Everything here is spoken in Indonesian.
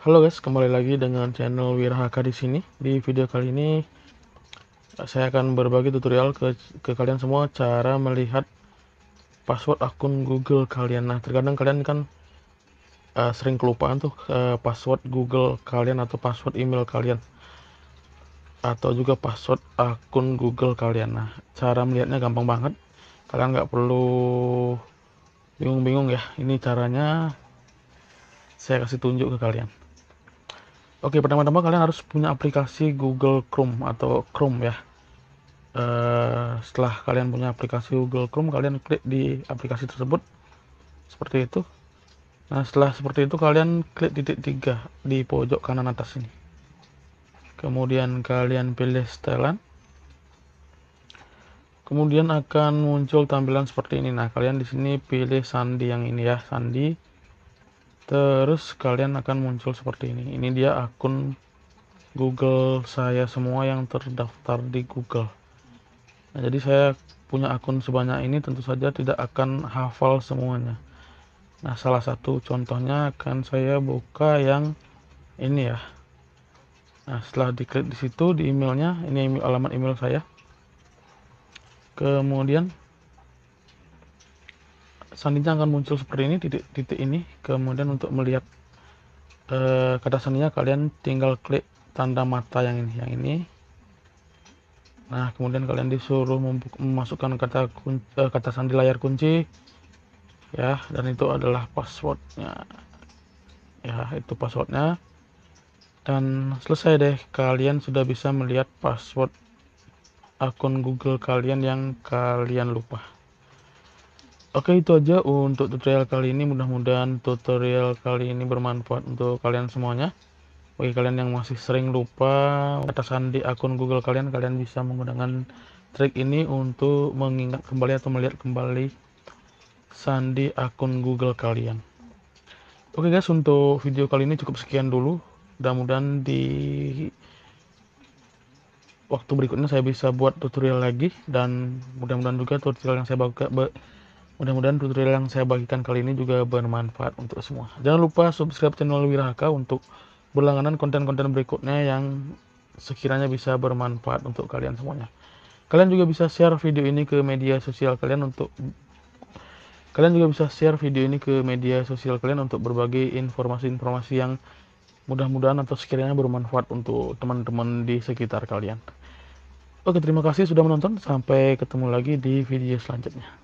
Halo guys, kembali lagi dengan channel Wirahaka di sini. Di video kali ini saya akan berbagi tutorial ke kalian semua cara melihat password akun Google kalian. Nah, terkadang kalian kan sering kelupaan tuh password Google kalian atau password email kalian atau juga password akun Google kalian. Nah, cara melihatnya gampang banget. Kalian nggak perlu bingung-bingung ya. Ini caranya saya kasih tunjuk ke kalian. Oke, pertama-tama kalian harus punya aplikasi Google Chrome atau Chrome ya. Setelah kalian punya aplikasi Google Chrome, kalian klik di aplikasi tersebut seperti itu. Nah, setelah seperti itu kalian klik titik 3 di pojok kanan atas ini. Kemudian kalian pilih setelan. Kemudian akan muncul tampilan seperti ini. Nah, kalian di sini pilih sandi yang ini ya, sandi. Terus kalian akan muncul seperti ini. Ini dia akun Google saya semua yang terdaftar di Google. Nah, jadi saya punya akun sebanyak ini tentu saja tidak akan hafal semuanya. Nah, salah satu contohnya akan saya buka yang ini ya. Nah, setelah diklik di situ di emailnya, ini alamat email saya. Kemudian sandinya akan muncul seperti ini, titik-titik ini. Kemudian untuk melihat kata sandinya kalian tinggal klik tanda mata yang ini. Nah, kemudian kalian disuruh memasukkan kata sandi layar kunci ya, dan itu adalah passwordnya ya, itu passwordnya. Dan selesai deh, kalian sudah bisa melihat password akun Google kalian yang kalian lupa. Oke, itu aja untuk tutorial kali ini. Mudah-mudahan tutorial kali ini bermanfaat untuk kalian semuanya. Bagi kalian yang masih sering lupa kata sandi akun Google kalian, kalian bisa menggunakan trik ini untuk mengingat kembali atau melihat kembali sandi akun Google kalian. Oke guys, untuk video kali ini cukup sekian dulu. Mudah-mudahan di waktu berikutnya saya bisa buat tutorial lagi, dan mudah-mudahan juga tutorial yang saya bagikan kali ini juga bermanfaat untuk semua. Jangan lupa subscribe channel Wirahaka untuk berlangganan konten-konten berikutnya yang sekiranya bisa bermanfaat untuk kalian semuanya. Kalian juga bisa share video ini ke media sosial kalian untuk berbagi informasi-informasi yang mudah-mudahan atau sekiranya bermanfaat untuk teman-teman di sekitar kalian. Oke, terima kasih sudah menonton. Sampai ketemu lagi di video selanjutnya.